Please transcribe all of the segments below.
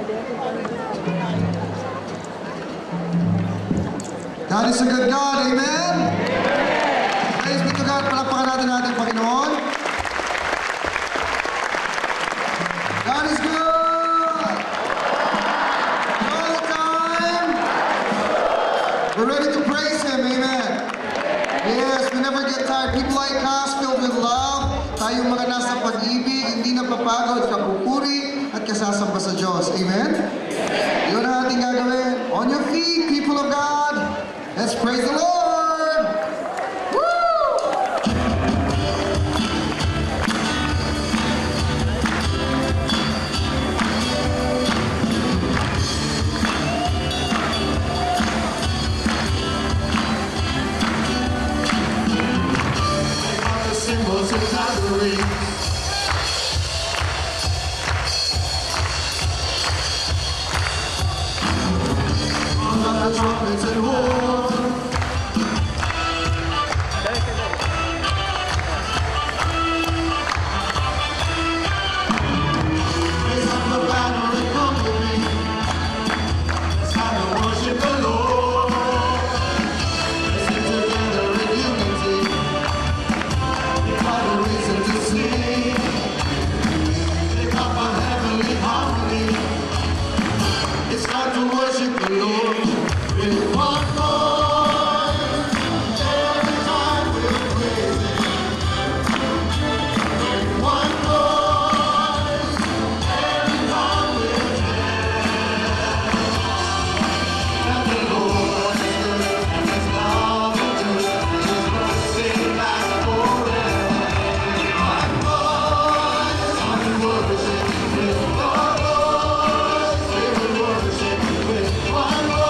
God is a good God, amen? Praise be to God, palakpakan natin ating Panginoon. God is good! All the time! We're ready to praise Him, amen? Yes, we never get tired. People like us, filled with love, tayong mga nasa pag-ibig, hindi napapagod, kapupuri, at kasasamba sa Diyos, amen? Yun ang ating gagawin. On your feet, people of God. Let's praise the Lord! Woo! The symbols of Calvary. The trumpets and horns. Raise up the banner and come with me. It's time to worship the Lord. Let's sing together in unity. We find a reason to sing. Pick up a heavenly harmony. It's time to worship the Lord. With one voice, every time we'll praise Him. With one voice, every time we'll tell that the Lord is good and His love endures, His mercy lasts forever. With one voice, we worship. With one voice, we will worship. With one voice.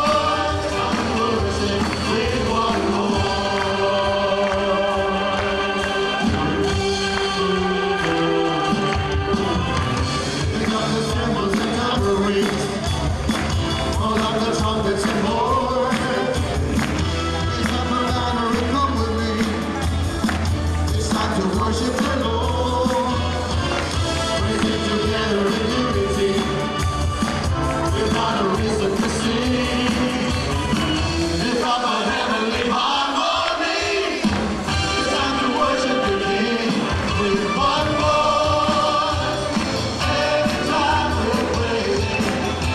Worship the Lord. We sing together in unity. We've got a reason to sing. Lift up a heavenly harmony. It's time to worship the King with one voice. Every time we'll praise Him.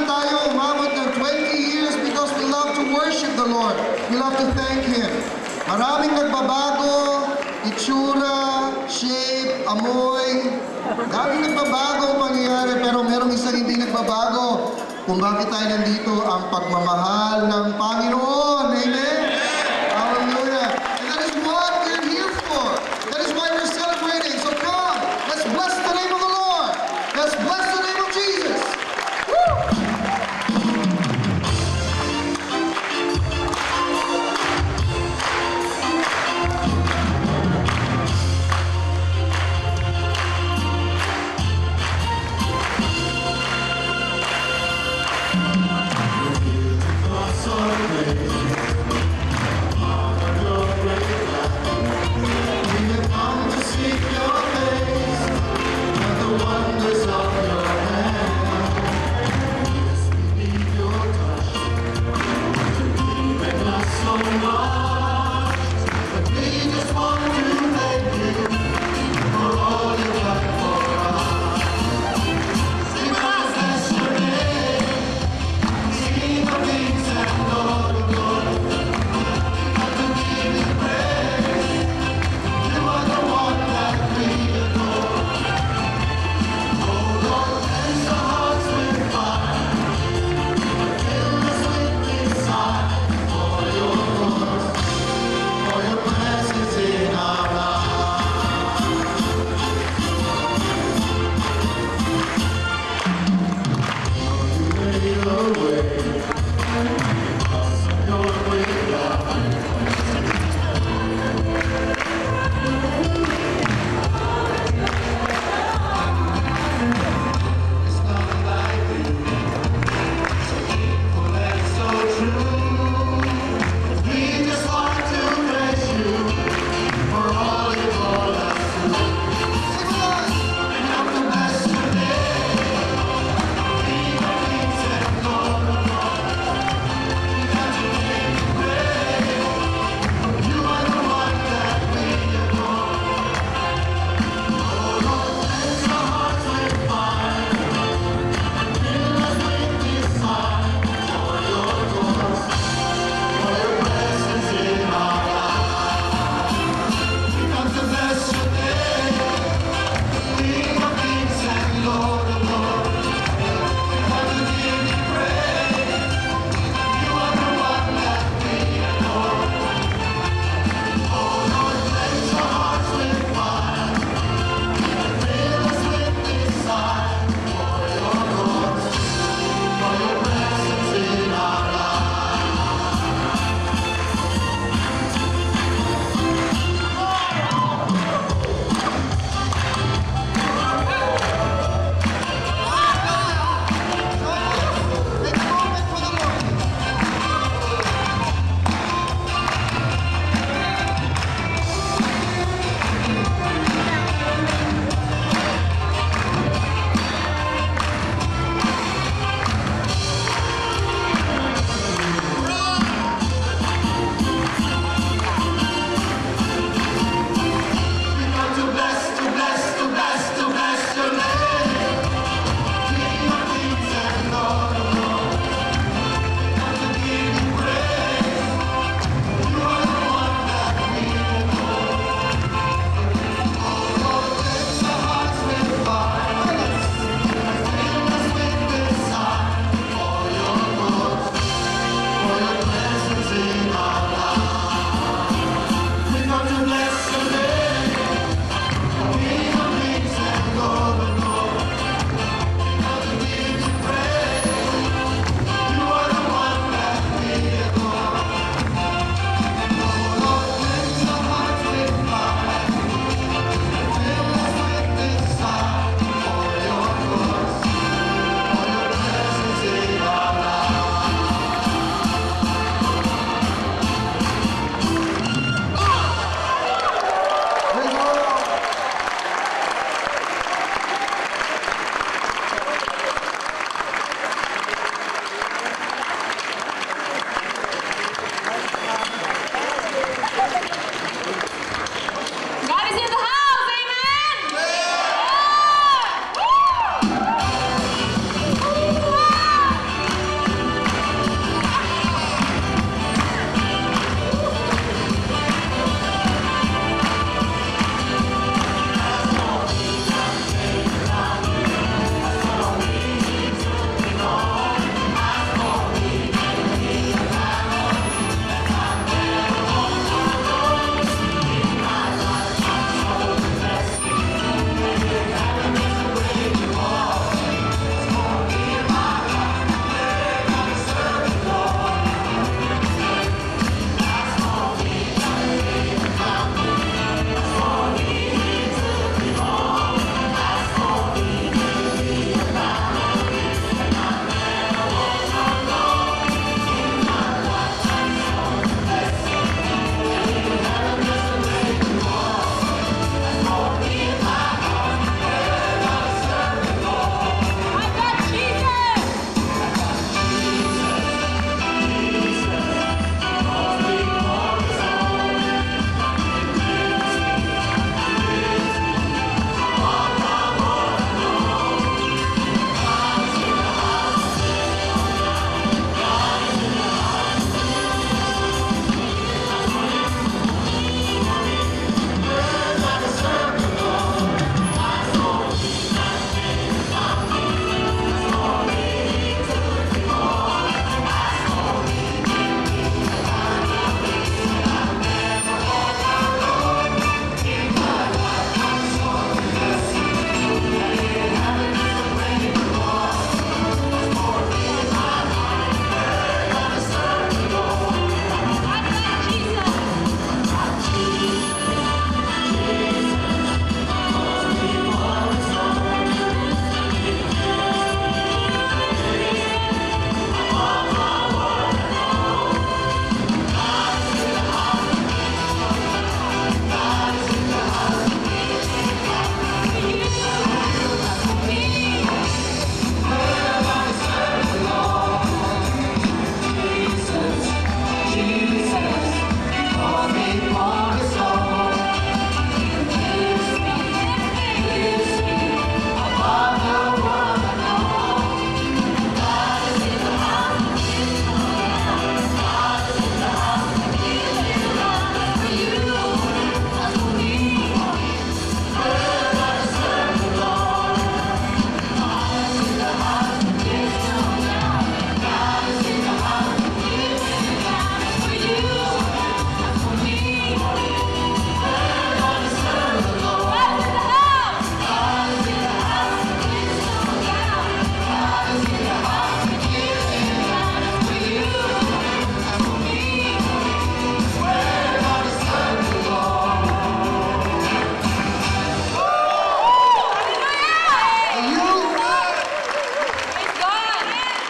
tayo umabot ng 20 years because we love to worship the Lord. We love to thank Him. Maraming nagbabago, itsura, shape, amoy. Daming nagbabago ang pangyayari, pero merong isang hindi nagbabago. Kung bakit tayo nandito, ang pagmamahal ng Panginoon. Amen? Hallelujah. And that is what we're here for. That is why we're celebrating. So come, let's bless the name of the Lord. Let's bless the name of Jesus. Woo!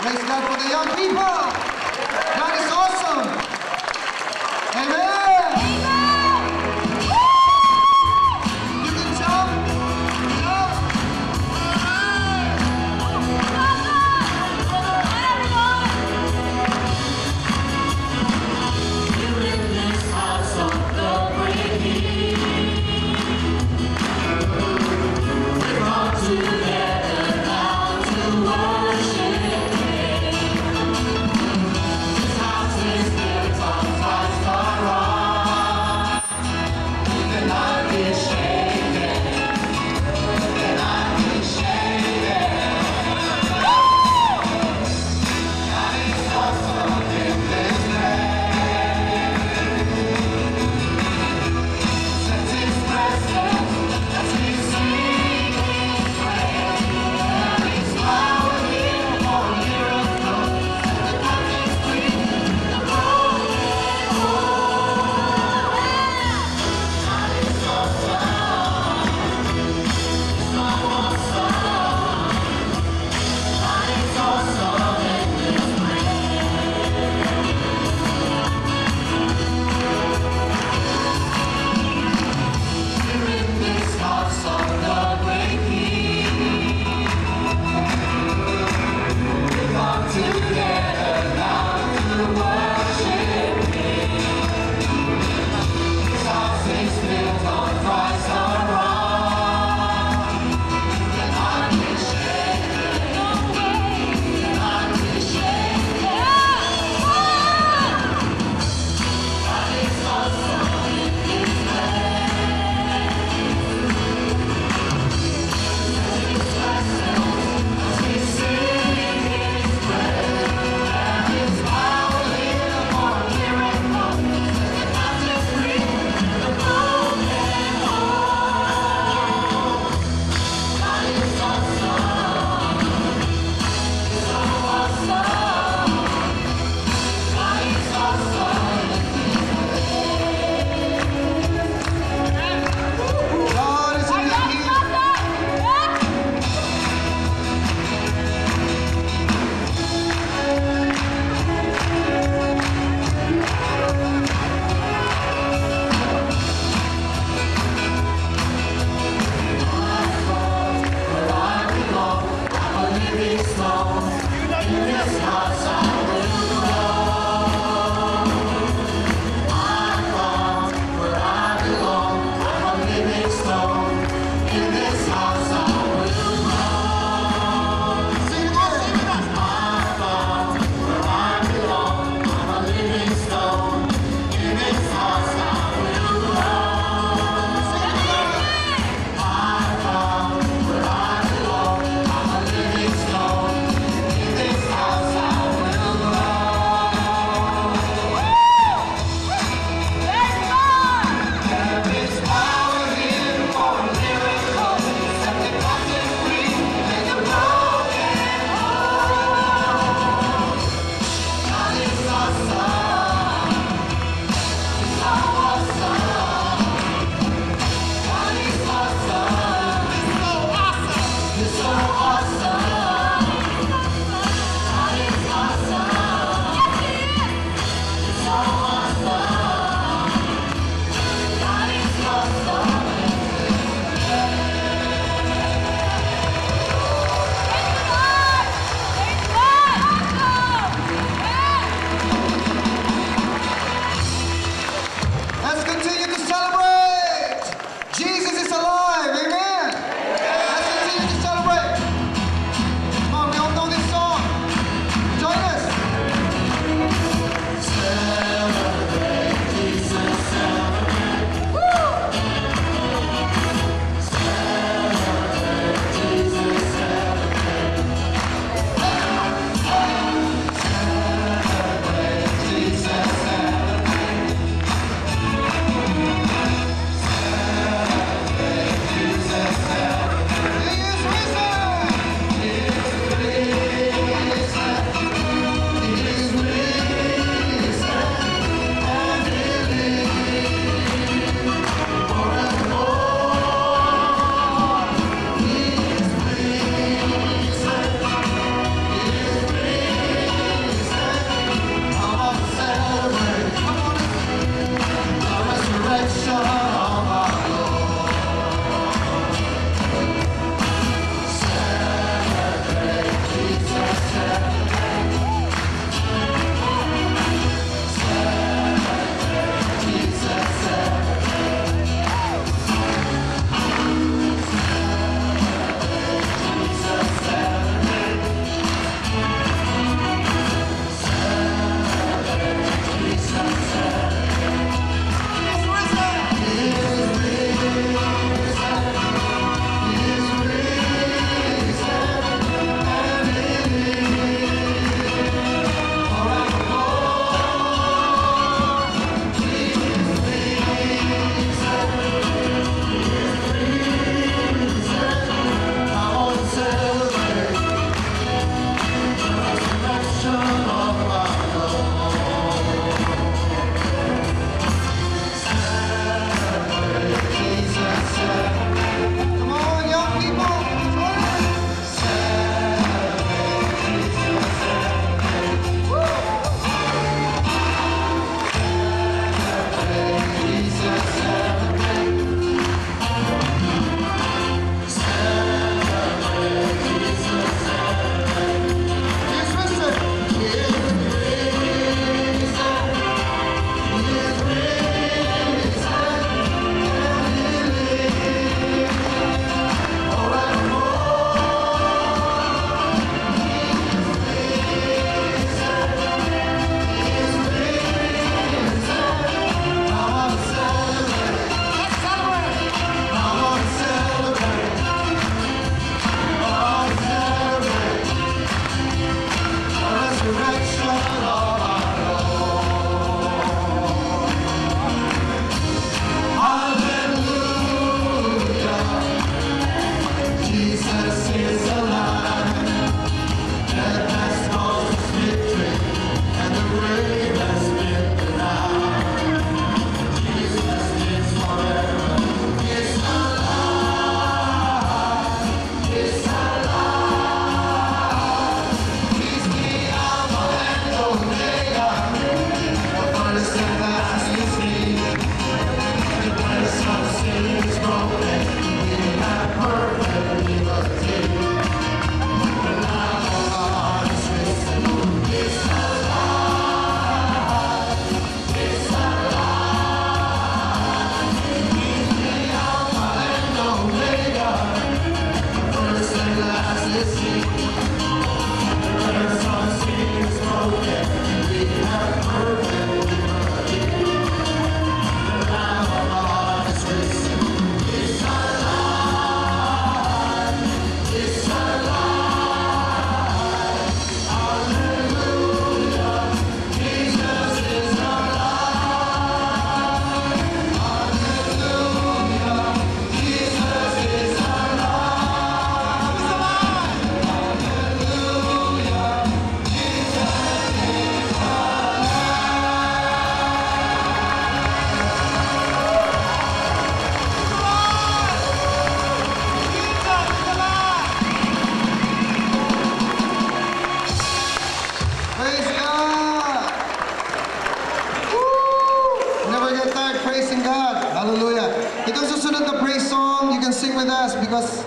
Praise God for the young people. God is awesome. Amen. You can jump. Jump. You're in this house of the great King. We've come together now to worship Him. This house is built on Christ our rock. Who cannot be shaken? Who cannot be shaken? God is awesome in this place. Sense His presence as we sing His praise. There is power here for miracles. The captives free, the broken whole. God is awesome. So awesome. God is awesome in this place. We're in this house of the great King. We've come together now to worship Him. This house is built on Christ our rock. Cannot be shaken. No way. Cannot be shaken. God is awesome in this place. His presence as we sing His praise. There is power here for miracles. The captives free, the broken whole. God is awesome. So awesome. God is awesome. God is in the key. Where I belong, I'm a living stone. In this house I will grow. I'm found where I belong, I'm a living stone. In this house I will grow. Sing it again. I'm found where I belong, I'm a living stone. In this house I will grow. I'm found where I belong, I'm a living stone. In this house I will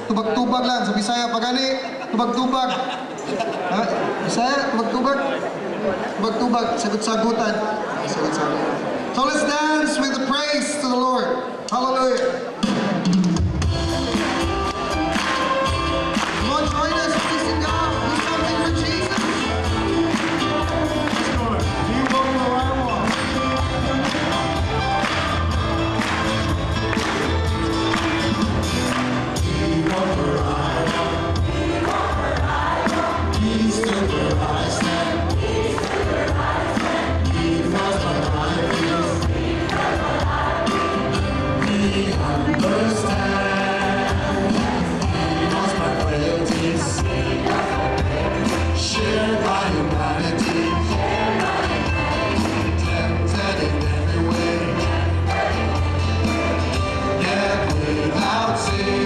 tubag-tubag lang. Sa Bisaya, pagani, tubag-tubag. Ha? Bisaya, tubag-tubag. Tubag-tubag, sagot-sagutan. Sagot-sagutan. So let's dance with the praise to the Lord. Hallelujah. Come on, join us, praising God. Do something for Jesus. You go where I want. He's the where I stand. He was my life. He understands. He knows my frailties. Shared by humanity. Tempted in every way. Yet without sin.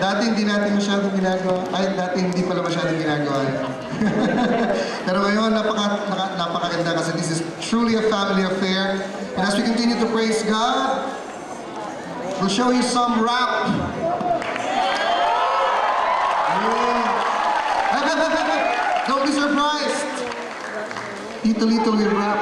Dati hindi natin masyadong ginagawa. Ay, dati hindi pala masyadong ginagawa. Pero ngayon, napakaganda kasi this is truly a family affair. And as we continue to praise God, we'll show you some rap. Don't be surprised. Tito Lito will rap.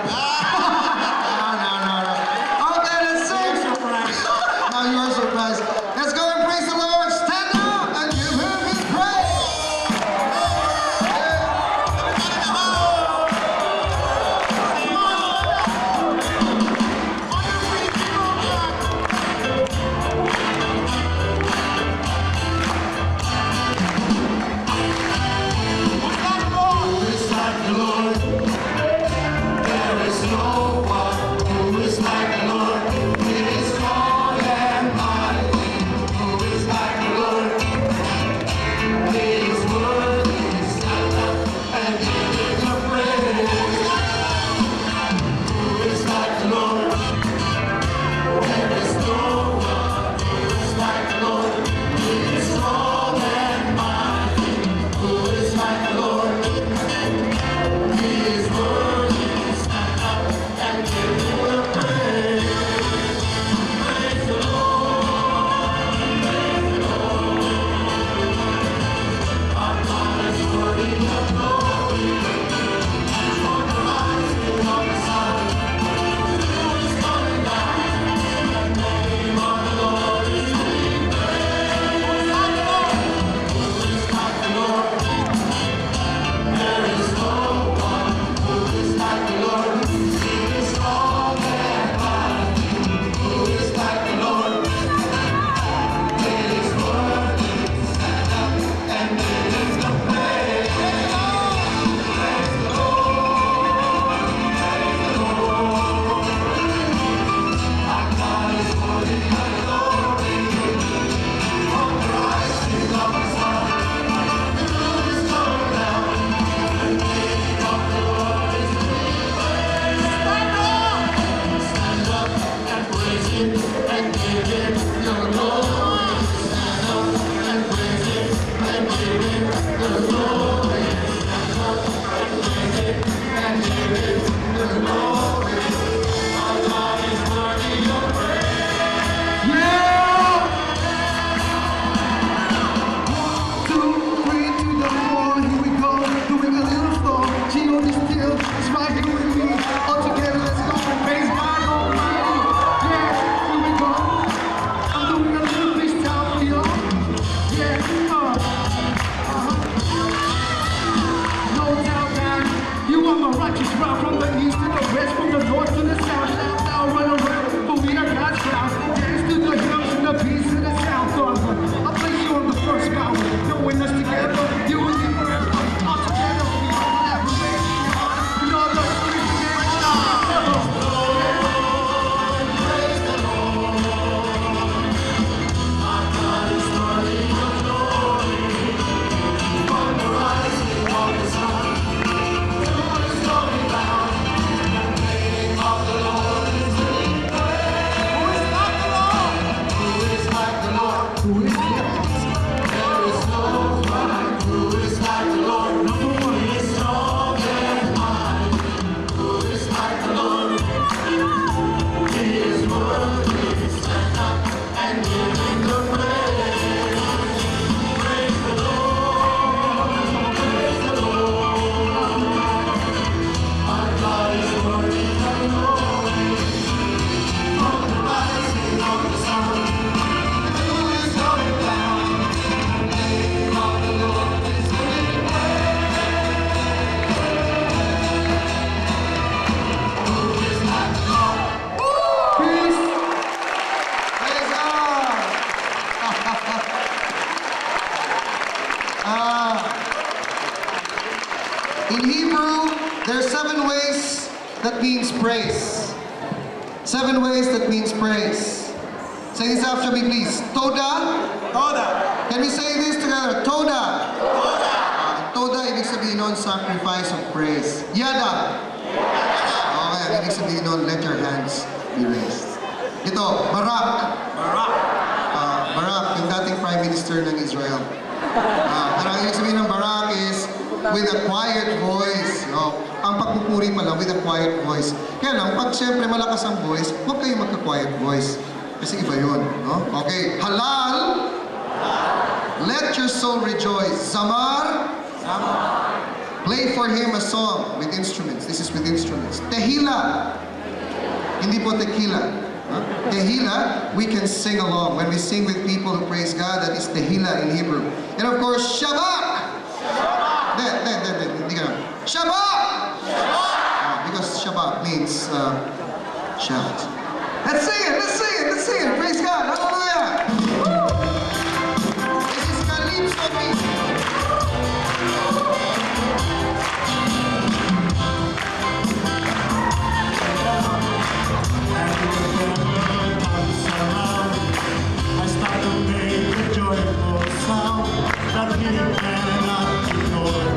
No. Okay, let's sing. Now you are surprised. Let's go and praise the Lord. Stand up and give him his praise. In Hebrew, there are 7 ways that means praise. 7 ways that means praise. Say this after me, please. Toda. Toda. Can we say this together? Toda. Toda. Toda, ibig sabihin nun, sacrifice of praise. Yada. Okay, ibig sabihin nun, let your hands be raised. Ito, Barak. Barak. Barak, yung dating Prime Minister Minister ng Israel. Pero ang ibig sabihin ng barak is with a quiet voice. No? Ang pagpupuri pala with a quiet voice. Kaya lang, pag siyempre malakas ang voice, huwag kayong magka-quiet voice. Kasi iba yun. No? Okay, halal. Let your soul rejoice. Zamar. Play for him a song with instruments. This is with instruments. Tehila. Hindi po tequila. Tehila, we can sing along. When we sing with people who praise God, that is Tehila in Hebrew. And of course, Shabbat! Shabbat! Because Shabbat means shout. Let's sing it, let's sing it, let's sing it. Praise God, hallelujah! This is Calypso music. I start to make a joyful sound that we cannot ignore.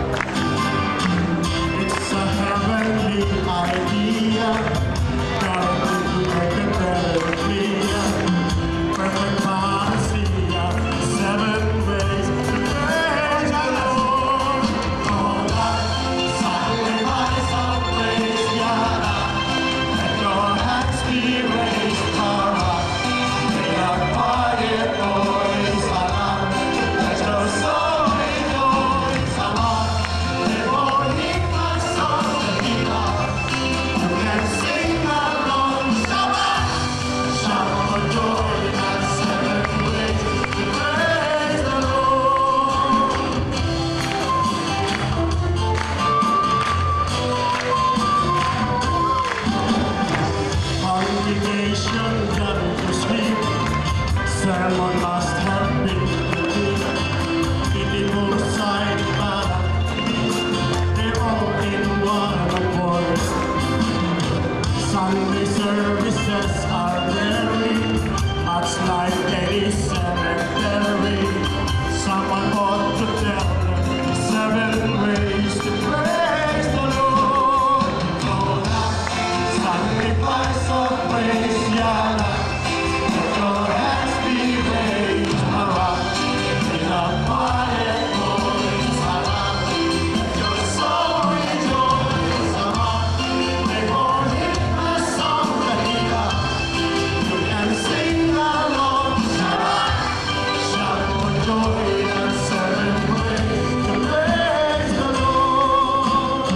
It's a heavenly idea, God to make it better clear. Perfect panacea, 7 ways to praise the Lord. Oh, that sacrifice of praise, Yahweh. Let your hands be raised, Torah. May our quiet voice, Alam. Let your soul rejoice, Alam. Before him my song, Tehila. You can sing along, Shabbat. Shout for joy and 7 ways to praise the Lord. Congregation gathered to sleep. Sermon must have been complete. People side by they're all in one accord. Sunday services are very much like a cemetery. Someone ought to tell them 7 ways to praise the Lord. Oh, that sacrifice of praise, Yahweh. Let your hands be raised, Marat. In a quiet voice, Marat. Let your soul rejoice, Marat. Before him a song, Tehila. You can sing along, Shabbat. Shout for joy and 7 ways to praise the Lord.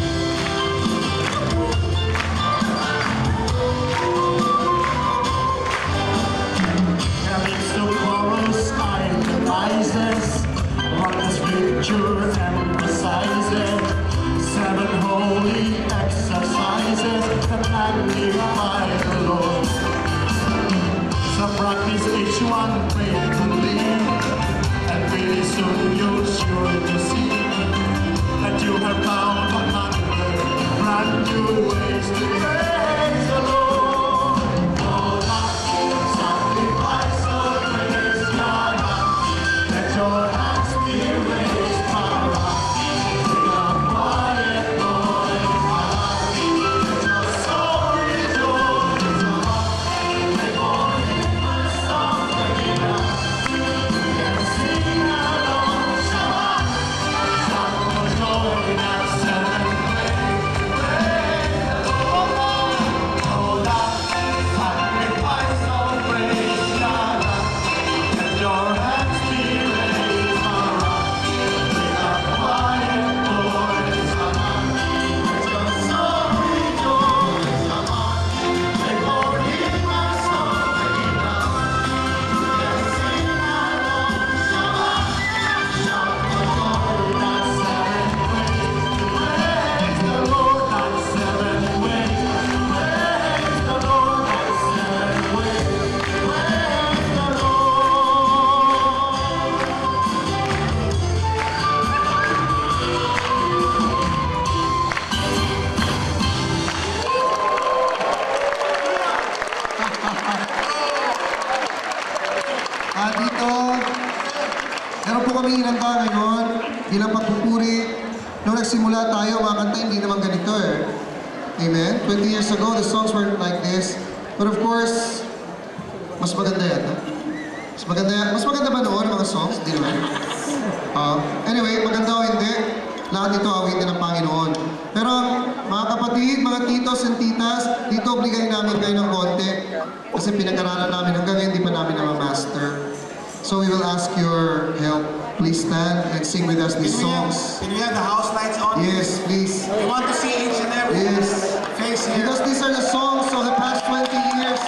Calypso chorus itemizes what the scripture emphasizes. 7 holy exercises that magnify the Lord. So practice each one faithfully, and really soon you'll sure to see that you have found 100 brand new ways to praise the Lord. Oh, that sacrifice of praise, Yahweh. Let your hands be raised, Yahweh. In a quiet voice, Yahweh. Let your soul rejoice, Yahweh. Before him a song, Tehila. You can sing along, Shabbat. Shout for joy and 7 ways to praise the Lord. Oh, that sacrifice of praise, Yahweh. Let your hands be raised, Marat. In a quiet voice, Aman. Let your soul rejoice, Aman. Before him a song, Tehila. You can sing along, Shabbat. Shout for joy and 7 ways to praise the Lord. That's 7 ways to praise the Lord. That's 7 ways to praise the Lord. Dito, meron po kami inanda ngayon bilang pagpupuri. Nung nagsimula tayo, mga kanta, hindi naman ganito eh. Amen? 20 years ago, the songs weren't like this. But of course, mas maganda yata. Mas maganda ba noon mga songs? Di naman. Anyway, maganda o hindi, lahat ito awitin ng Panginoon. Pero mga kapatid, mga titos and titas, dito obligahin namin kayo ng konti kasi pinag-aralan namin hanggang ngayon hindi pa namin na-master. So we will ask your help. Please stand and sing with us these songs. Can we have the house lights on? Yes, please. We want to see each and every face here. Because these are the songs of the past 20 years.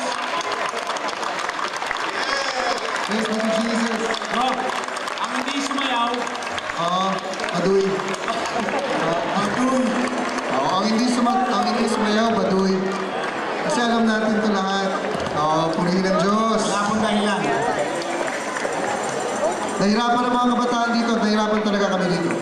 Praise be to Jesus. Rob, ang hindi sumayaw. Baduy. Baduy. Ang hindi sumayaw, baduy. Kasi alam natin ito lahat. Purihin ng Diyos. Wala pong dahilan. Nahirapan ang mga kabataan dito. Nahirapan talaga kami dito.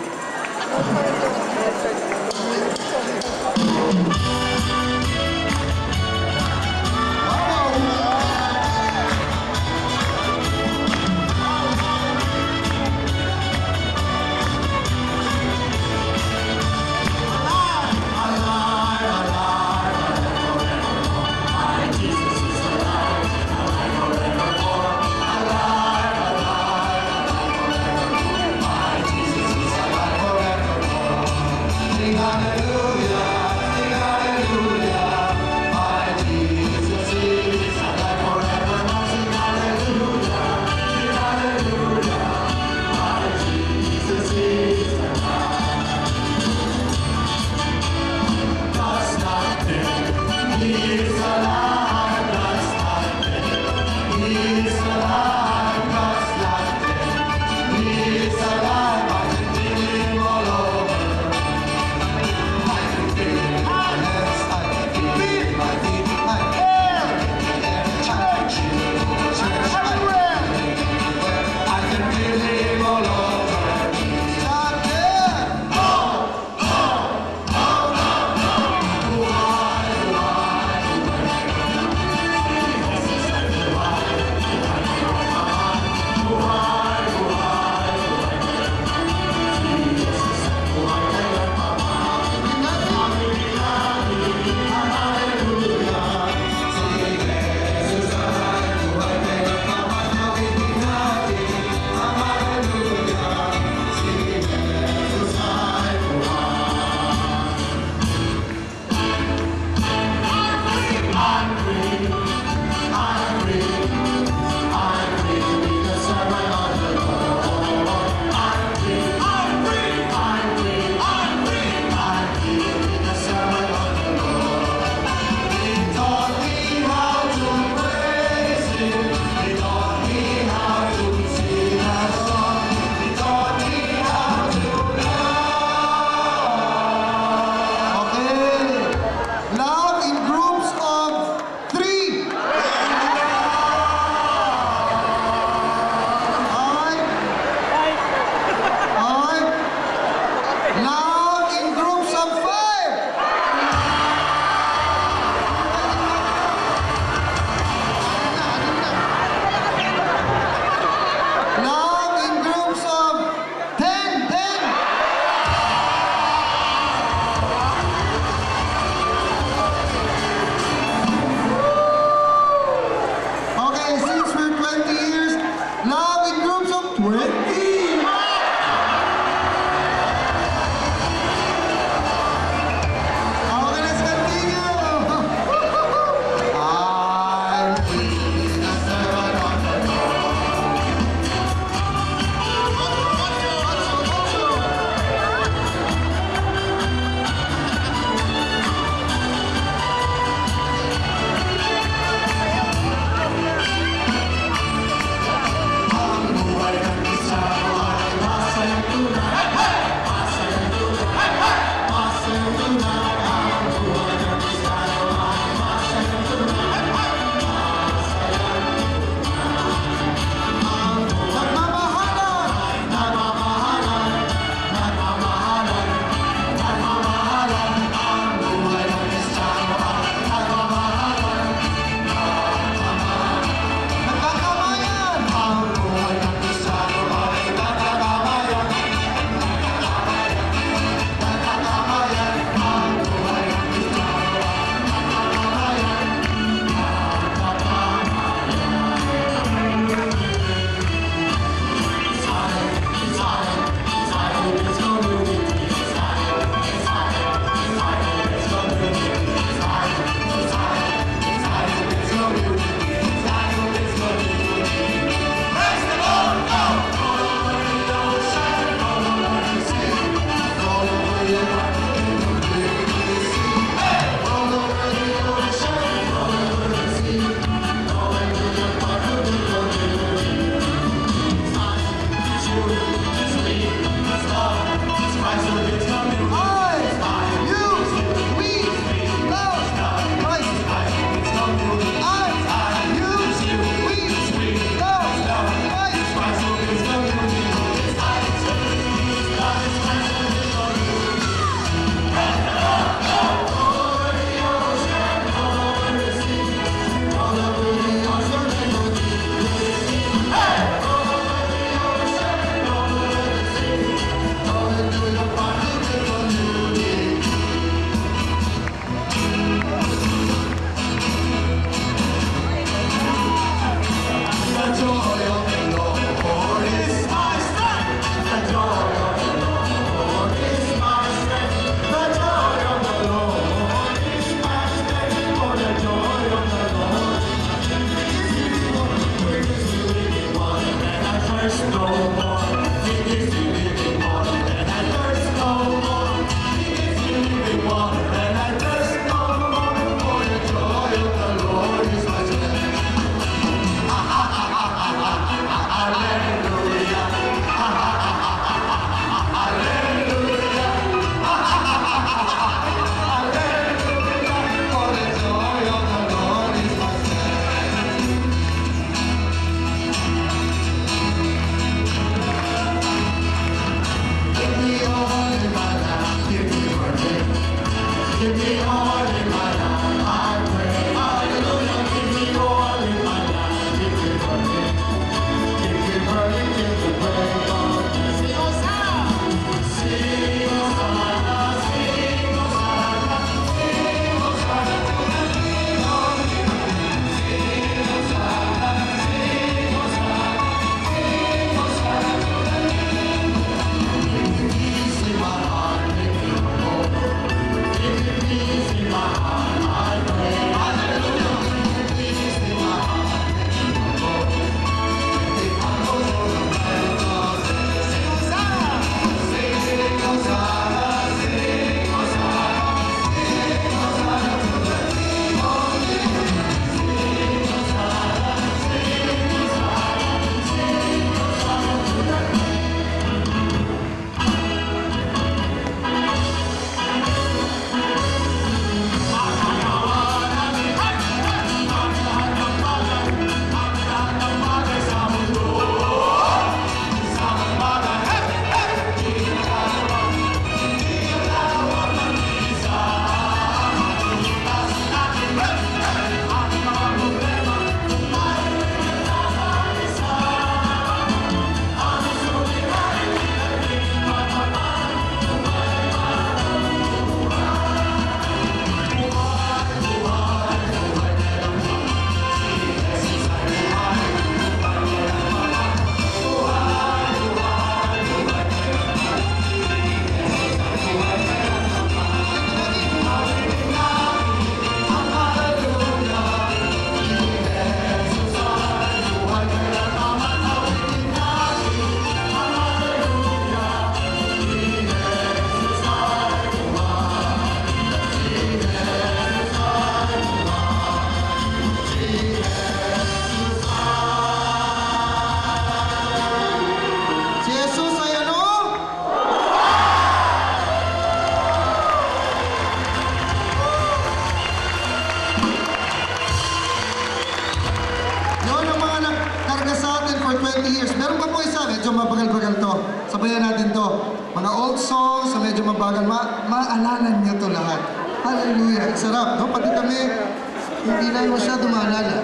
medyo mabagal-bagal to. Sabayan natin to. Mga old songs na medyo mabagal. Maalanan niyo to lahat. Hallelujah. Sarap, no? Pati kami, hindi na masyado maalala.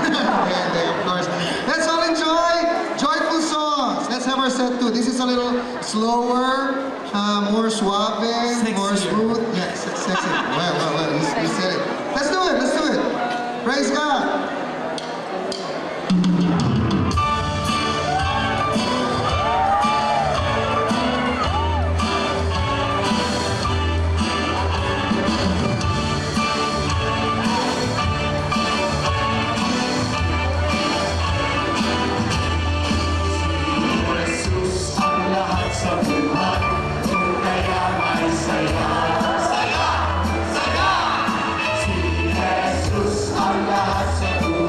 Of course. Let's all enjoy joyful songs. Let's have our set two. This is a little slower, more suave, more smooth. Yes, sexy. Well, you said it. Let's do it, let's do it. Praise God. Saya, saya, si Jesus ang lahat sa buhay.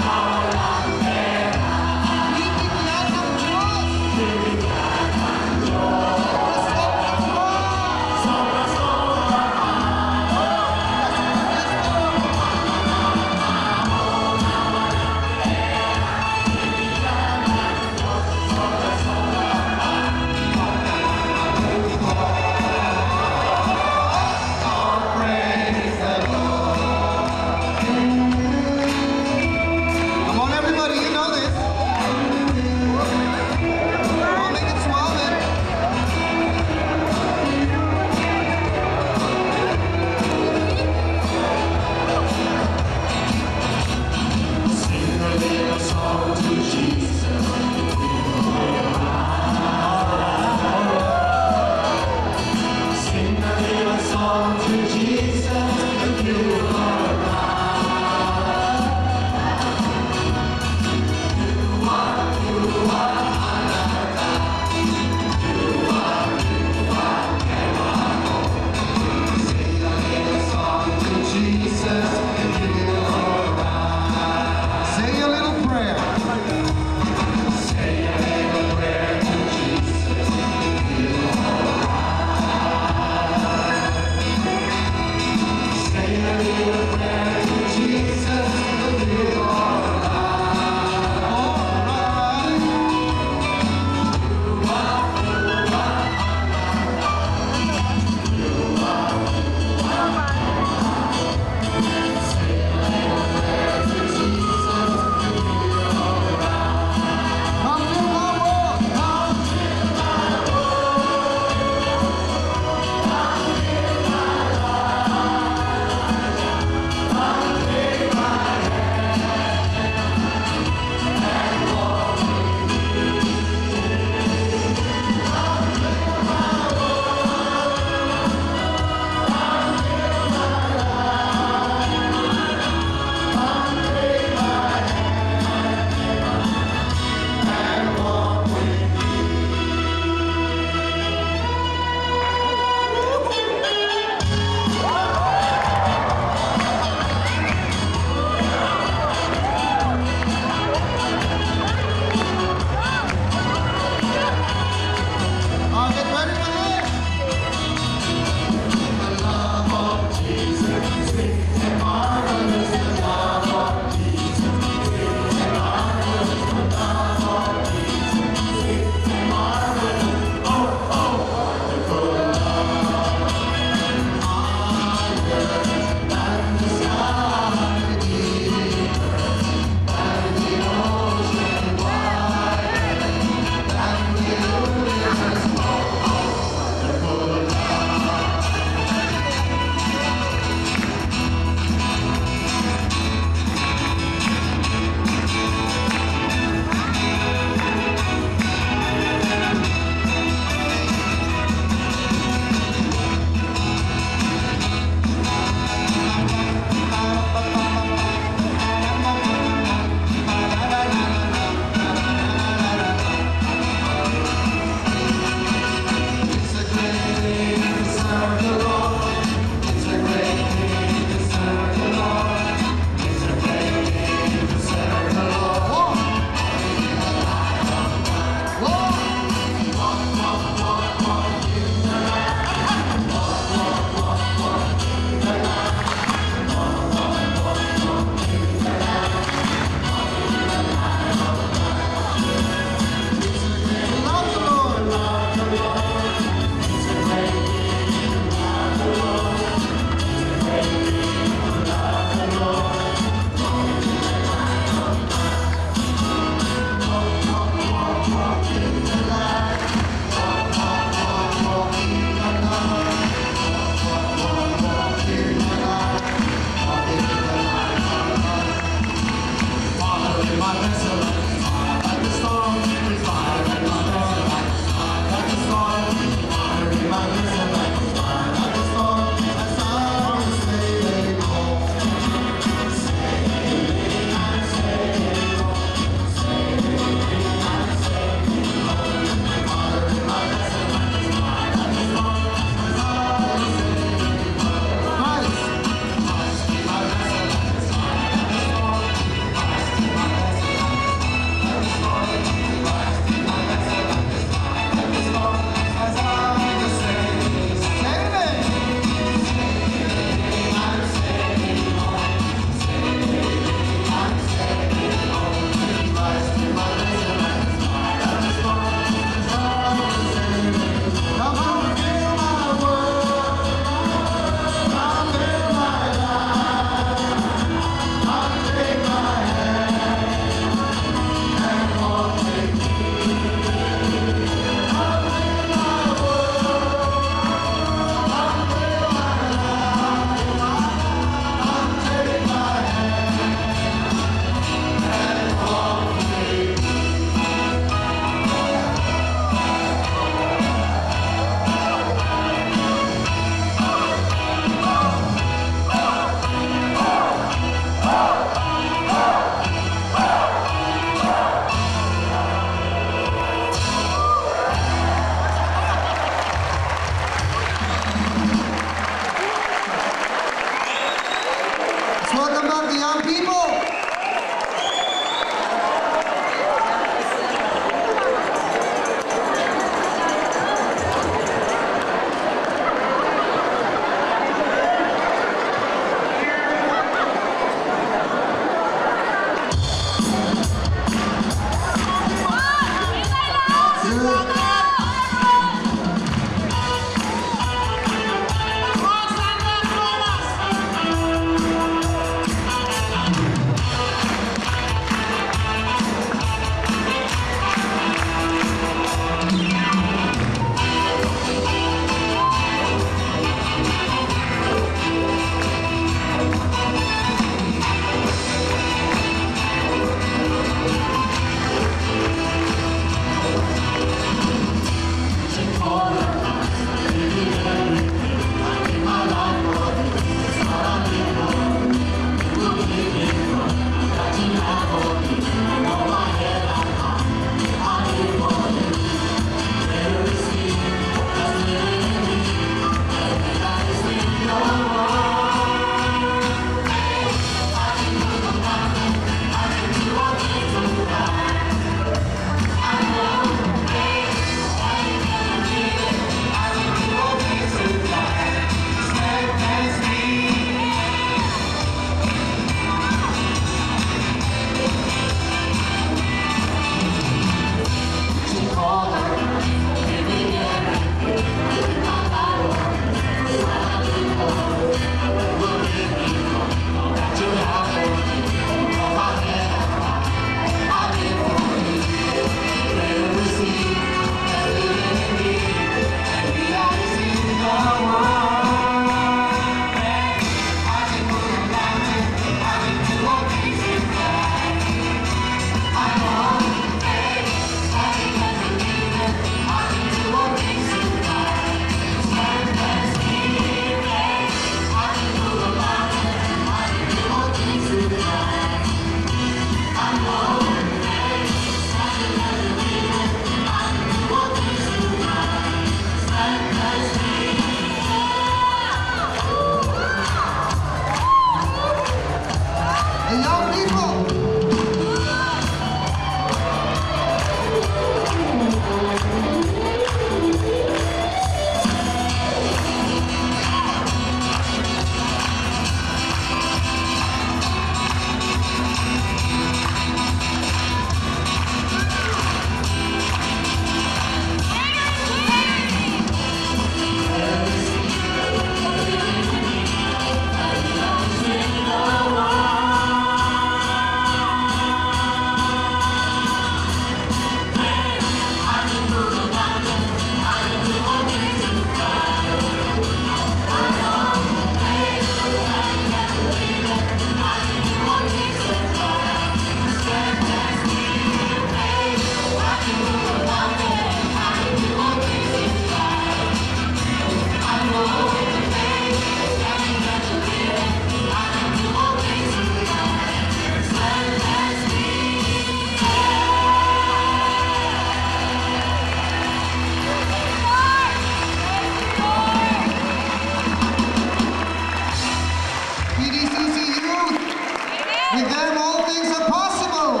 PDCC youth. With them, all things are possible.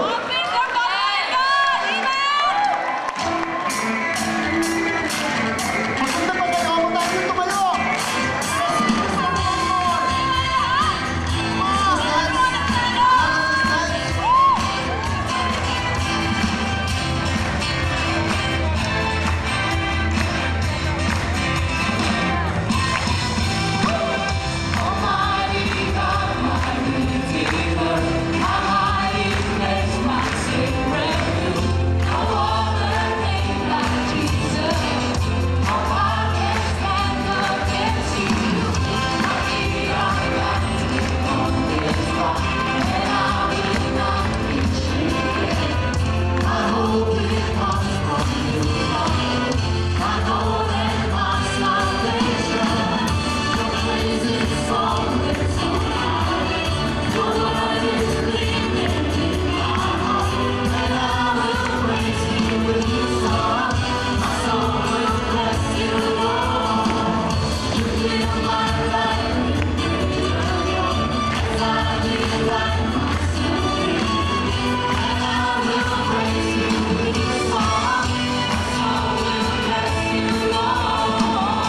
Almighty God, my Redeemer, my hiding place, my safe refuge. No other name like Jesus. No one can stand against you. My feet are planted on this rock, and I will not be shaken. My hope it comes from you, Lord. My hope and my salvation. Your praise is always on my lips. Your word is living in my heart, and I will praise you with this song. My soul will bless you, Lord. You fill my life with joy, as I delight myself in you, and I will praise you with this song. My soul will bless you, Lord.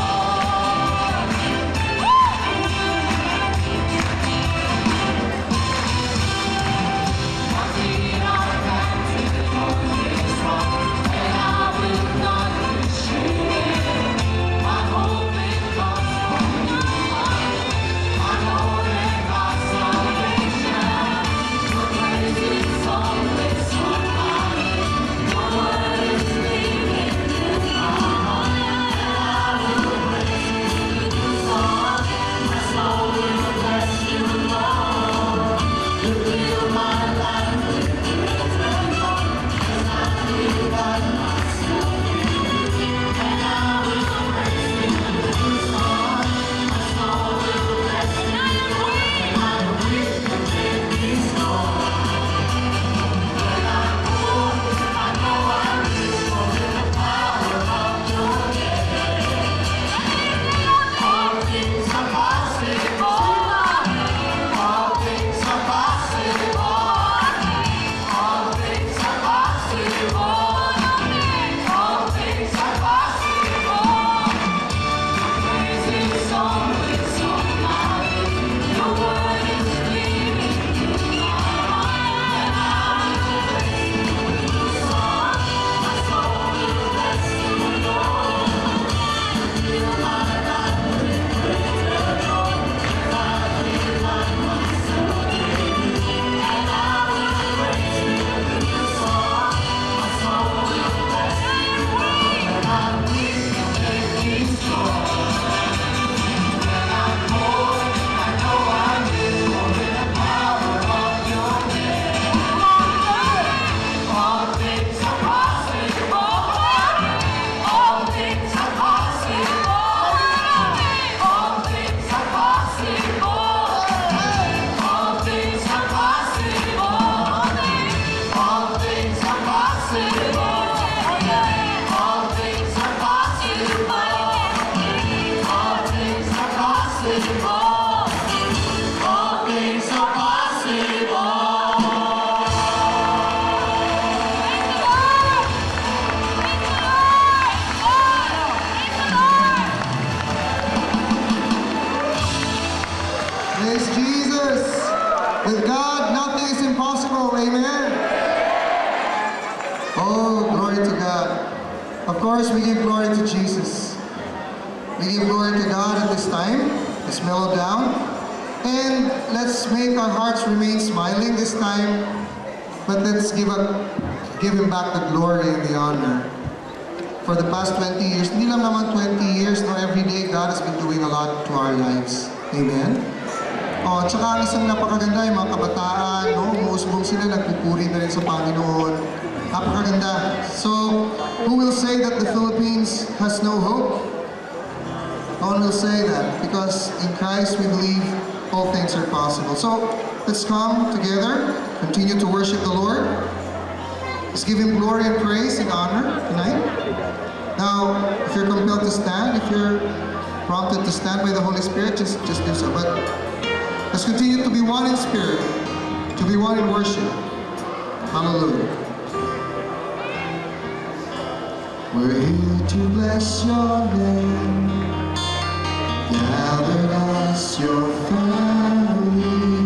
My feet are planted on this rock, and I will not be shaken. My hope it comes from you, Lord. My Lord and my salvation. Your praise is always on my lips. Your word is living in my heart, and I will praise you with this song. My soul will bless you, Lord. You fill my life with joy, as I delight myself in you, and I will praise you with this song. My soul will bless you, Lord. I wish to make me strong. When I'm poor, I know I'm useful in the power of your name. All things are possible. All things are possible. All things are possible. All things are possible. Your praise is always on my lips. Your word is living in my heart, and I will praise you with this song. My soul will bless you, Lord. You fill my life with great joy, as I delight myself in you, and I will praise you with this song. My soul will bless you, Lord. I wish to make me strong. When I'm poor, I know I'm useful in the power of your name. All things are possible. All things are possible. All things are possible. All things are possible. All things are possible. All things are possible. All things are possible. All things are possible. Praise Jesus. With God, nothing is impossible. Amen. Oh, glory to God. Of course, we give glory to Jesus. We give glory to God at this time. Let's mellow down. And let's make our hearts remain smiling this time. But let's give Him back the glory and the honor. For the past 20 years, hindi lang naman 20 years, no, every day God has been doing a lot to our lives. Amen? Oh, tsaka ang isang napakaganda, yung mga kabataan, no, umuusbong sila, nagpupuri na rin sa Panginoon. Napakaganda. So, who will say that the Philippines has no hope? No one will say that, because in Christ we believe all things are possible. So, let's come together, continue to worship the Lord. Let's give Him glory and praise and honor tonight. Now, if you're compelled to stand, if you're prompted to stand by the Holy Spirit, just do so. But Let's continue to be one in spirit, to be one in worship. Hallelujah. We're here to bless your name, gathered as your family,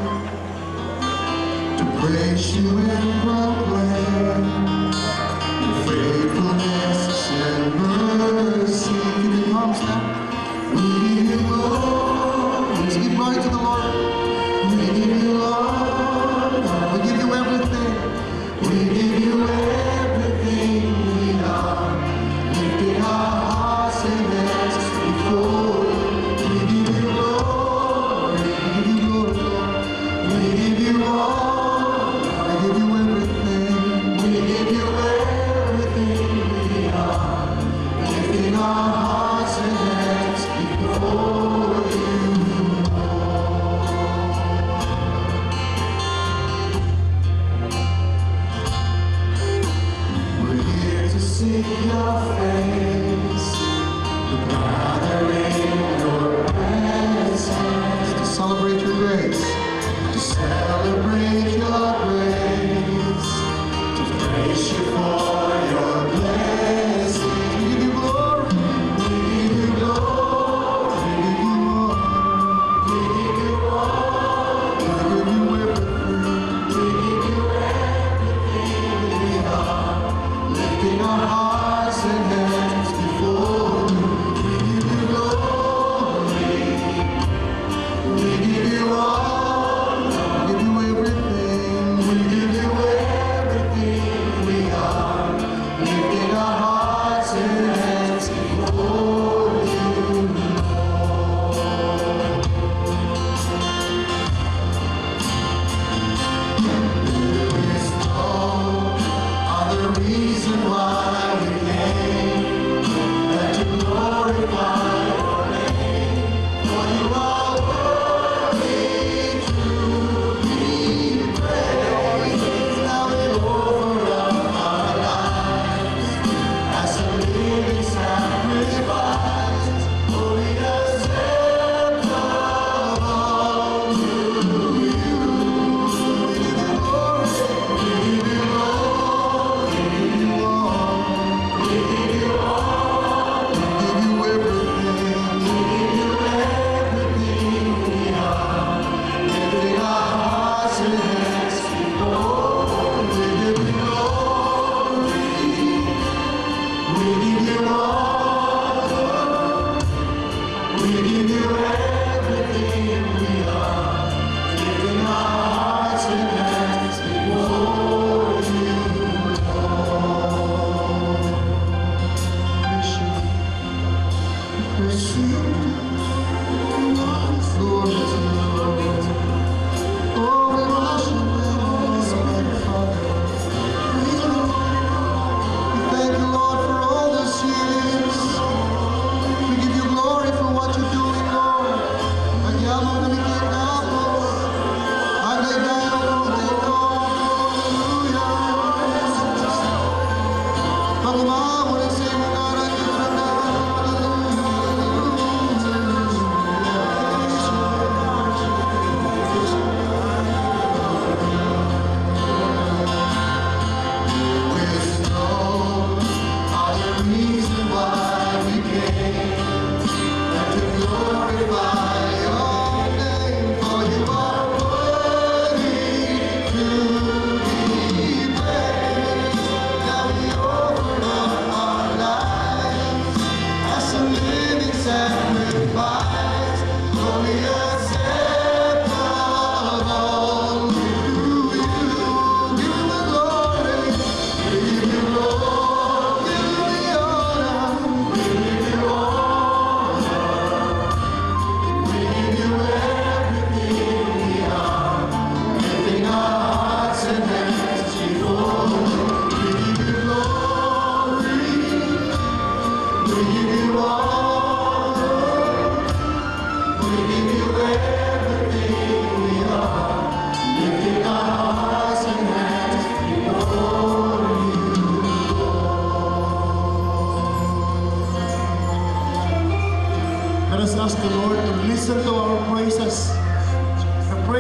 to praise you and proclaim your faithfulness and mercy. Keep it calm, now. We give you glory. Let's give glory to the Lord. We give you honor. We give you everything. We give you everything we are. Lifting our hearts and hands before you. We give you glory. We give you glory. We give you honor. We give you everything.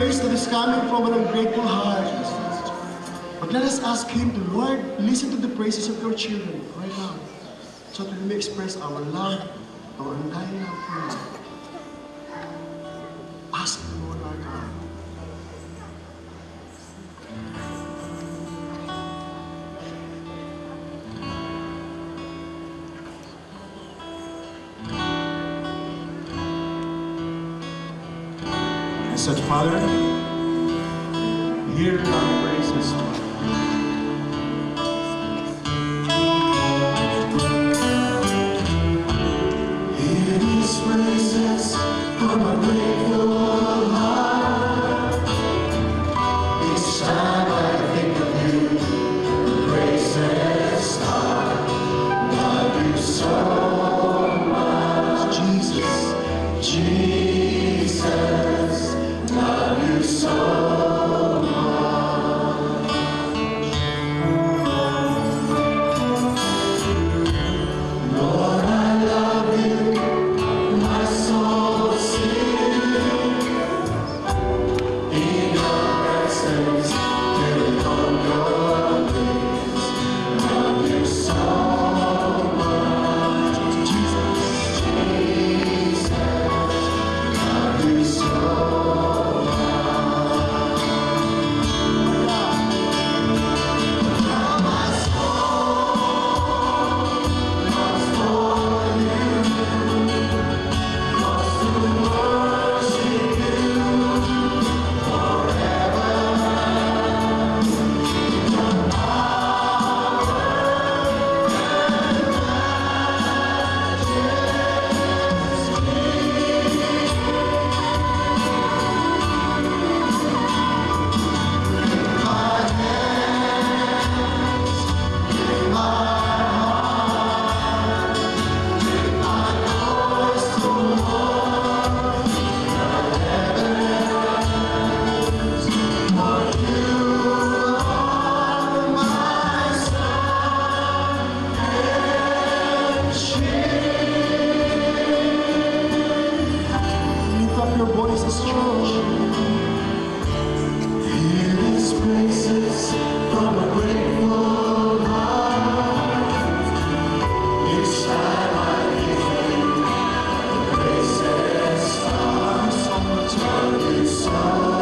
praise that is coming from an ungrateful heart. But let us ask Him to, Lord, listen to the praises of your children right now, so that we may express our love, our undying love for you. Ask the Lord our God. And such, Father, hear our praises. Hear these praises from a grateful heart. Each time I think of you, the praises start. Love you so much, Jesus, Jesus, love you so much. Lord, I love you, my soul sings. In your presence, carry on your wings. Love you so much, Jesus, Jesus, love you so lift up your voices, church. Hear these praises from a grateful heart. Each time I think of you, the praises start. Love you so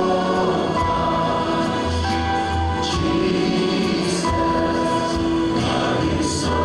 much, Jesus, love you so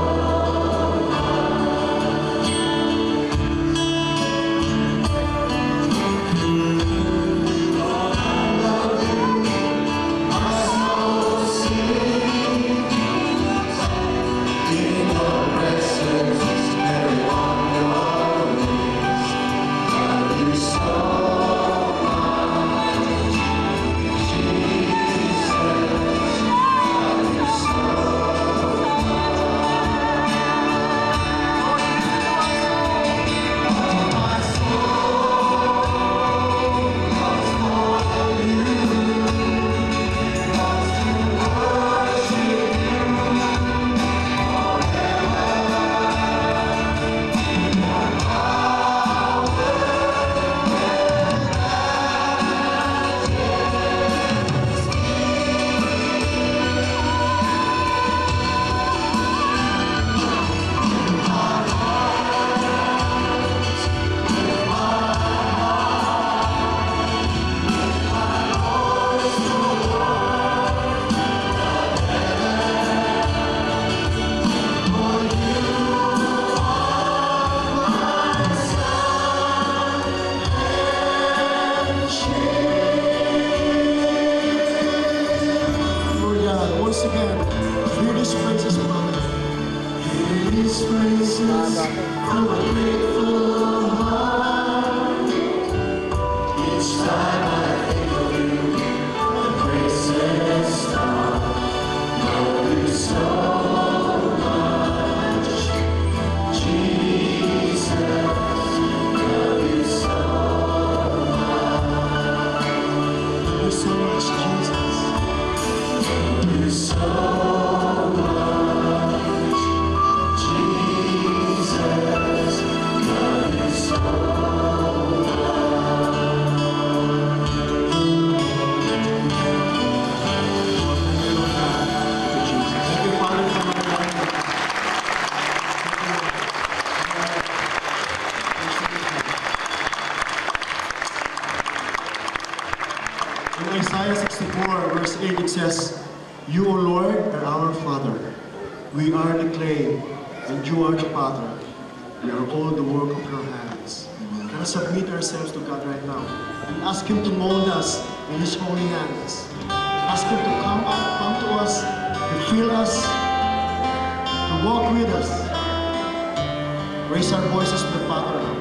once again, hear these praises, Father. Hear these praises from a grateful heart. Each time I think of you, the praises start. Love you so much, Jesus, love you so much. Love you so much, Jesus. Love you so much, Jesus, love you so much. Isaiah 64, verse 8, it says, "You, O Lord, are our Father. We are the clay, and you are the potter. We are all the work of your hands." Let us submit ourselves to God right now and ask Him to mold us in His holy hands. Ask Him to come to us, to fill us, to walk with us. Raise our voices to the Father now.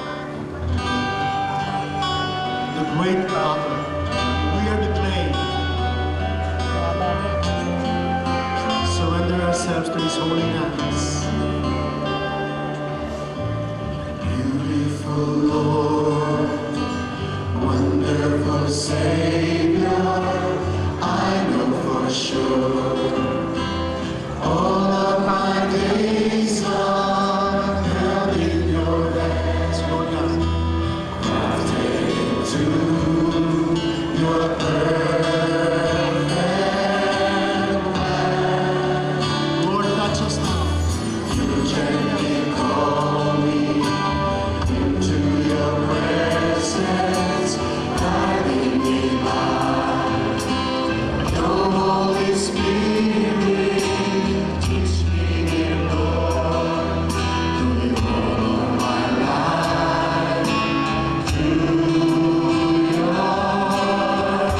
The great Father. We are the clay. Surrender ourselves to His holy hands. Beautiful Lord, wonderful Savior, I know for sure all of my days are held in your hands, Lord God. crafted to your perfect plan. Lord, touch us now. You gently call me into your presence, guiding me by your Holy Spirit. Teach me, dear Lord, to live all my life through your eyes.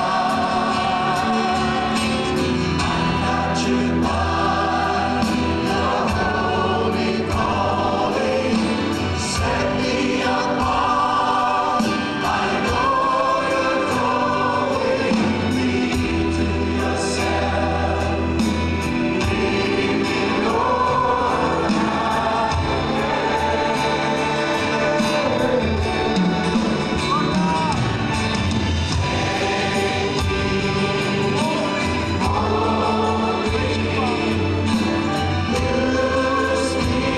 I'm captured by your holy calling. Set me apart. I know you're calling me to yourself. Lead me, Lord. Use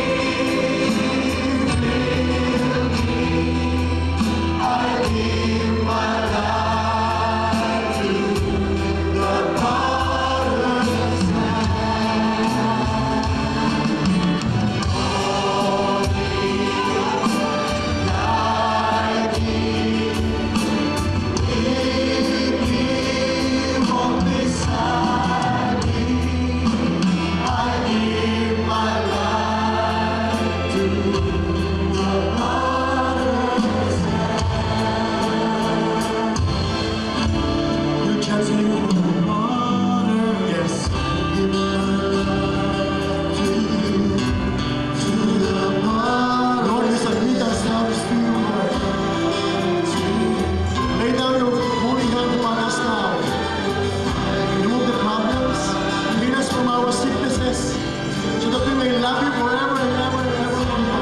me. I give my life to the Potter's hand. Walk beside me. I give my life to the Potter's hand. You gently water. Yes. Give my life to you, to the Potter's Lord, we submit ourselves to you, Lord. Lay down your holy hand upon us now. Remove the problems. Heal us from our sicknesses, so that we may love you forever and ever and ever.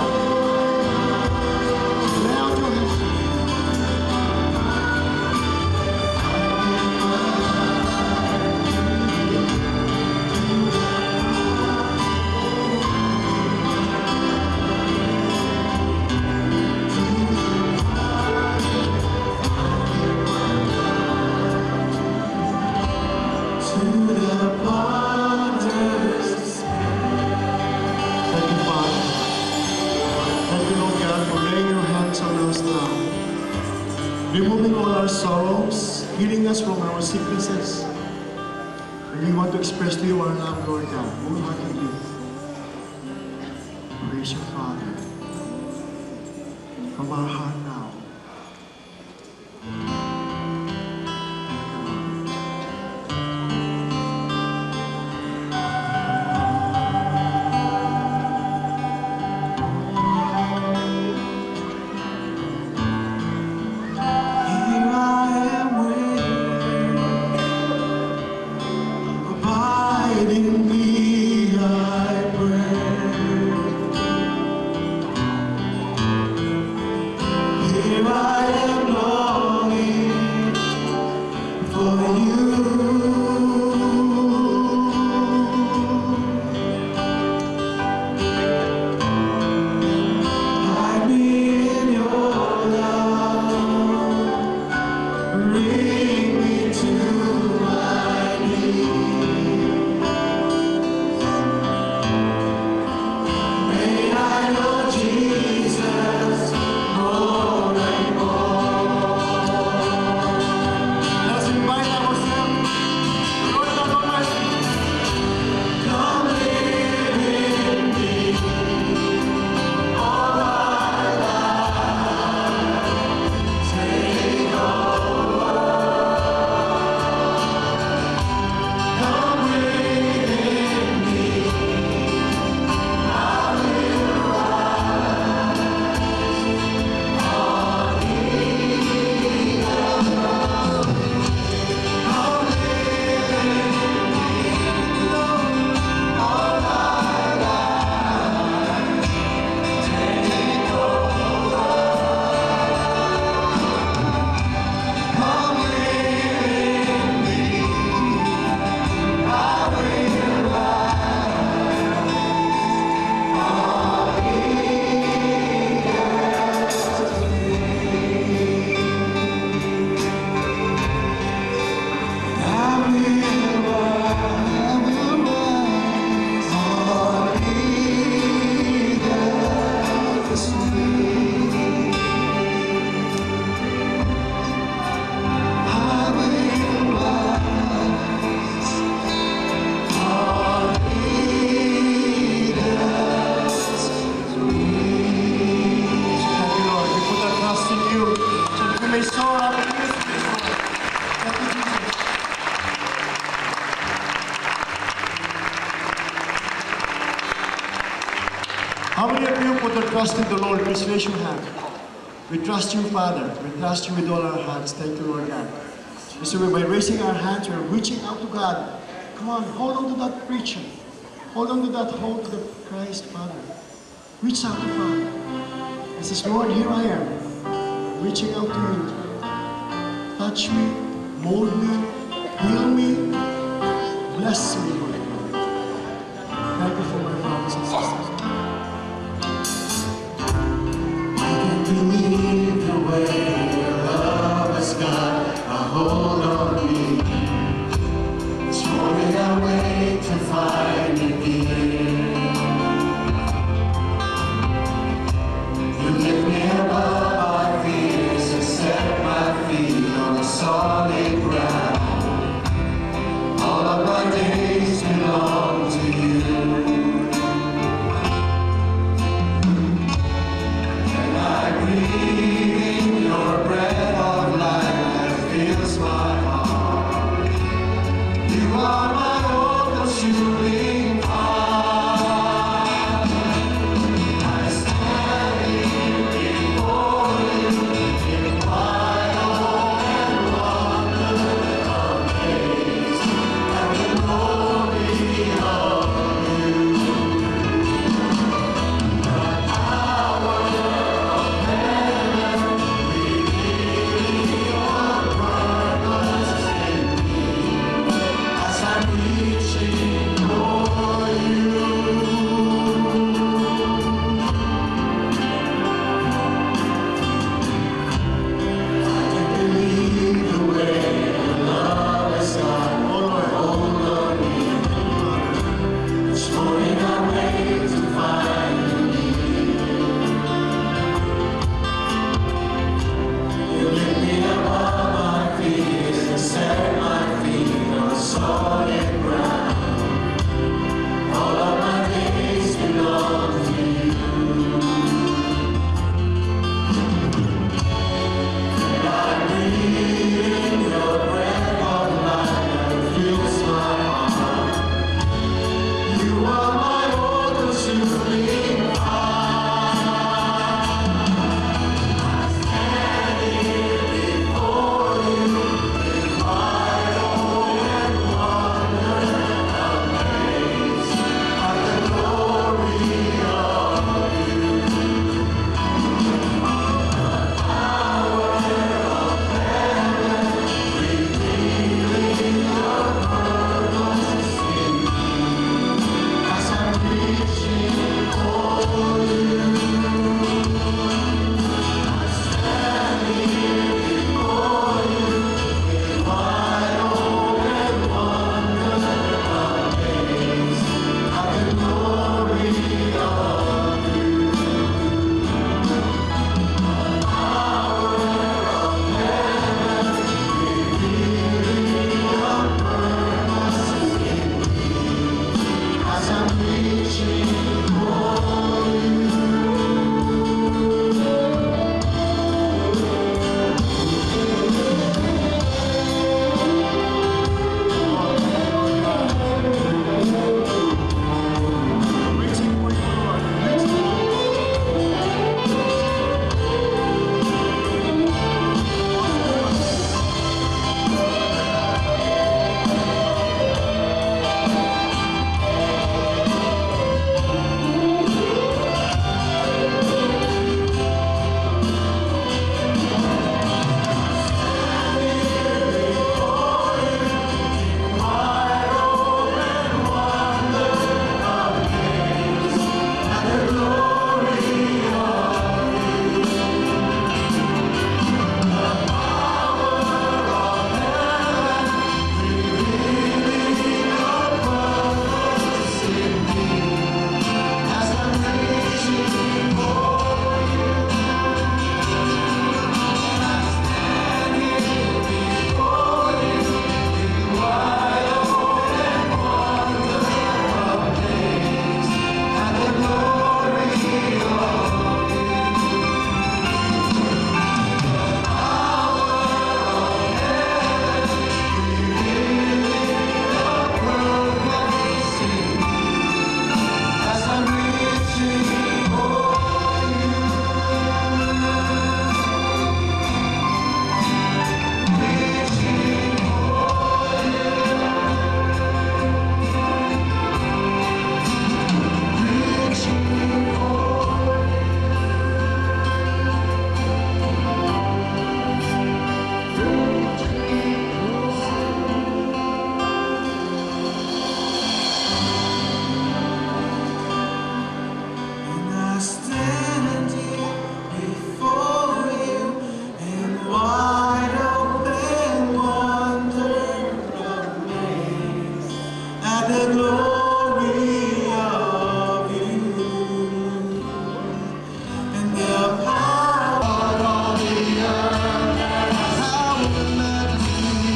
Lay out your hands. to the Potter's Thank you, Father. Thank you, Lord God, for laying your hands on us now. Removing all our sorrows, healing us from our sicknesses. And we want to express to you our love, Lord God, wholeheartedly. Praise your Father. From our heart now. Here I am waiting, abide in me, I pray. trust in the Lord, please raise your hand. We trust you, Father. We trust you with all our hearts. Thank you, Lord God. And so by raising our hands, we're reaching out to God. Come on, hold on to that preaching. Hold on to that hope to the Christ, Father. Reach out to Father. And says, Lord, here I am. Reaching out to you. Touch me, mold me, heal me, bless me, Lord. Thank you for my brothers and sisters. I can't believe the way your love has got a hold on me. This morning I wait to find you here. You lift me above my fears and set my feet on a solid ground. All of my days glory of you and the power of the earth. Power and majesty.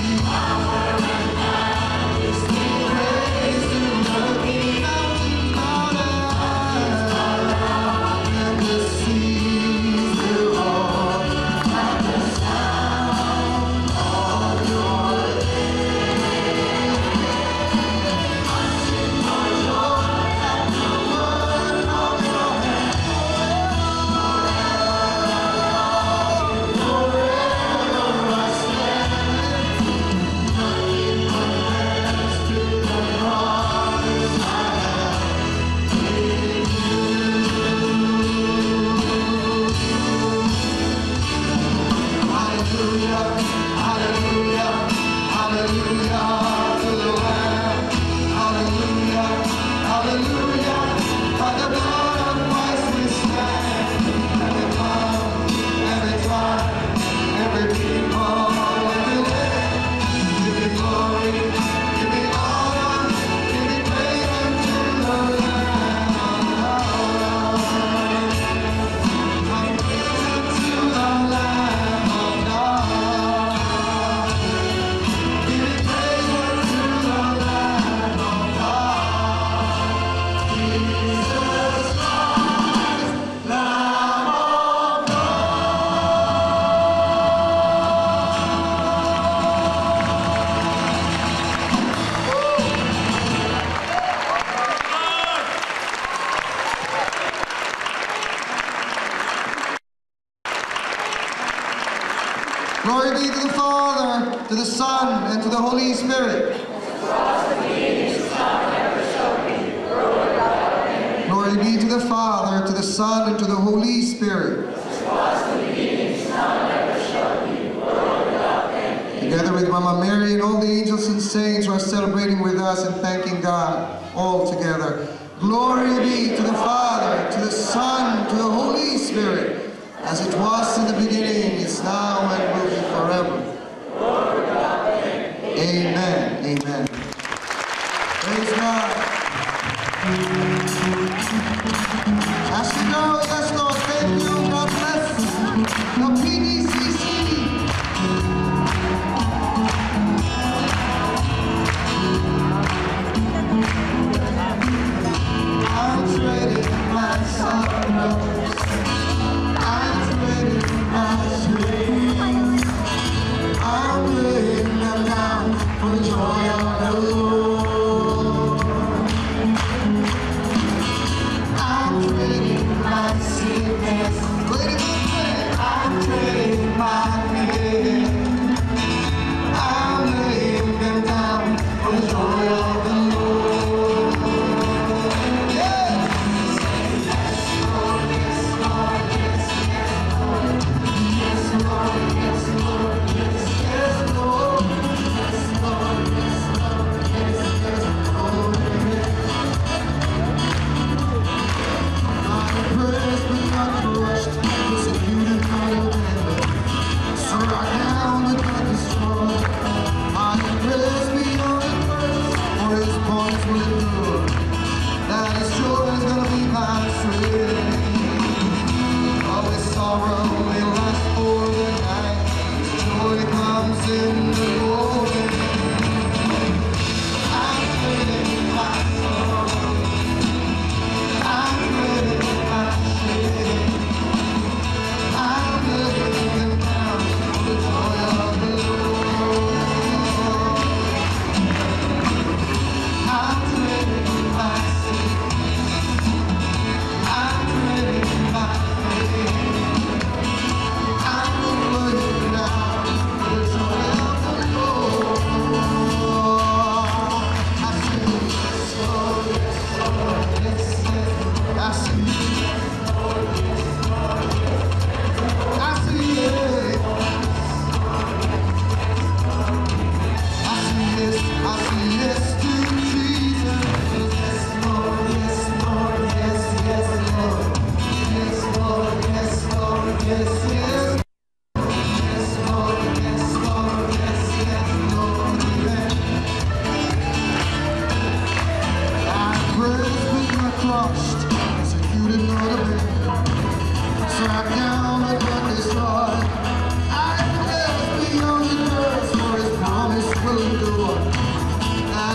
Praise to the King. Mountains bow down, and the seas will roar at the sound of your name. I sing for joy at the word of your hand. Forever I stand, nothing compares to the promise I have in you. Hallelujah, hallelujah, hallelujah to the Lamb. Hallelujah, hallelujah, by the blood of Christ we stand. Every tongue, every tribe, every people, every land, give me glory, give me honor, give me praise unto the Lamb of God. I praise unto the Lamb of God. Give me praise unto the Lamb of God. Jesus Christ, Lamb of Glory be to the Father, to the Son, and to the Holy Spirit. Glory be to the Father, to the Son, and to the Holy Spirit. Together with Mama Mary and all the angels and saints who are celebrating with us and thanking God all together. Glory be to the Father, to the Son, to the Holy Spirit, as it was in the beginning, is now, and will be forever. Amen. Amen. Praise God. As we go, yes, Lord, thank you. God bless the PDCC. I'm trading my sorrows. I'm trading my shame. I'm laying them down for the joy of the Lord. I'm trading my sickness. I'm trading my pain. I'm laying them down for the joy of the Lord. Yeah. So right now, the God is strong. My prayers be on the first.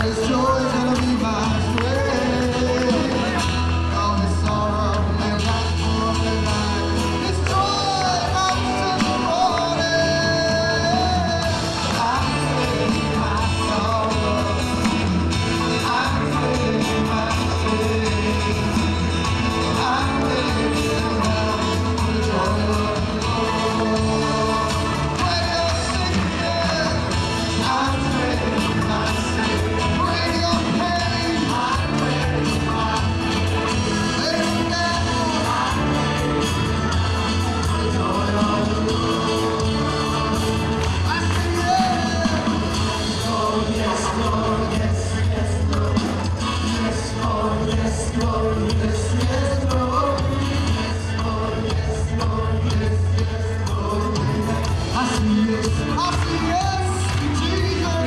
This joy is gonna be my strength. All this sorrow may last for the night. This joy comes in the morning. I'm trading my sorrow. I'm trading my shame. I'm trading now the joy of the Lord. When you're sickness, I'm trading my sin. Bring your pain. I'm trading my lay it down. The joy of the Lord. I say yes. Oh yes, Lord, yes, yes, Lord. Yes, Lord, yes, Lord, yes, yes, Lord. Yes, Lord, yes, Lord, yes, yes, Lord. I say yes, Jesus.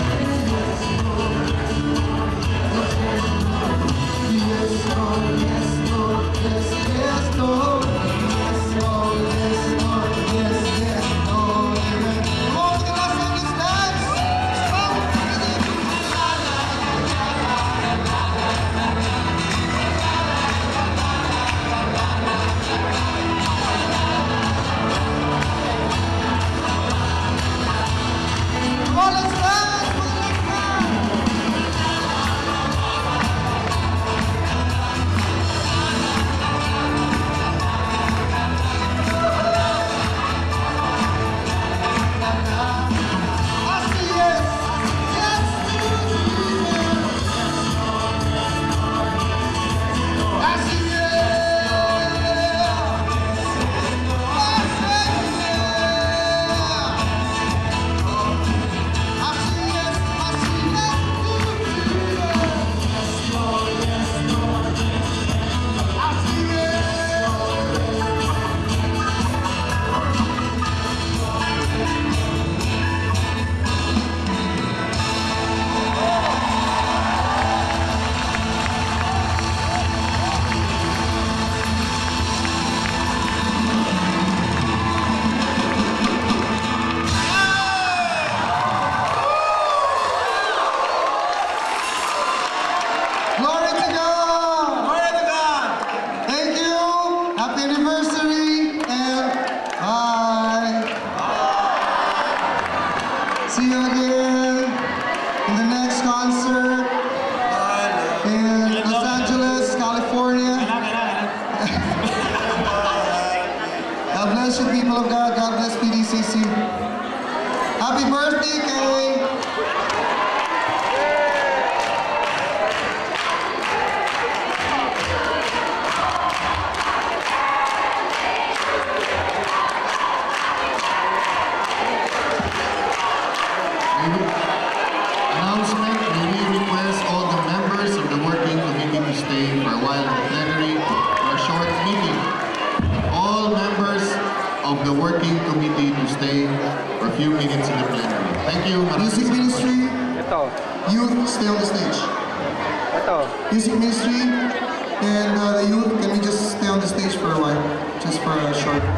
Yes, Lord, yes, Lord, yes, yes, Lord. Yes, Lord, yes, Lord, yes, yes, Lord. Amen. Come on, can I sing this dance? Come on, let's dance, let's dance. I say yes, yes to Jesus. I say yes. I say yes. I say yes. I say yes to Jesus. Yes, Lord, yes, Lord. I say yes. Glory to God. Glory to God. Thank you. Happy anniversary and bye. See you again in the next concert in Los Angeles, California. God bless you, people of God. God bless PDCC. Happy birthday, Kay. Announcement, may we request all the members of the working committee to stay for a while in the plenary for a short meeting. All members of the working committee to stay for a few minutes in the plenary. Thank you. Music ministry, Ito. youth, stay on the stage. Ito. Music ministry and the youth, can we just stay on the stage for a while? Just for a short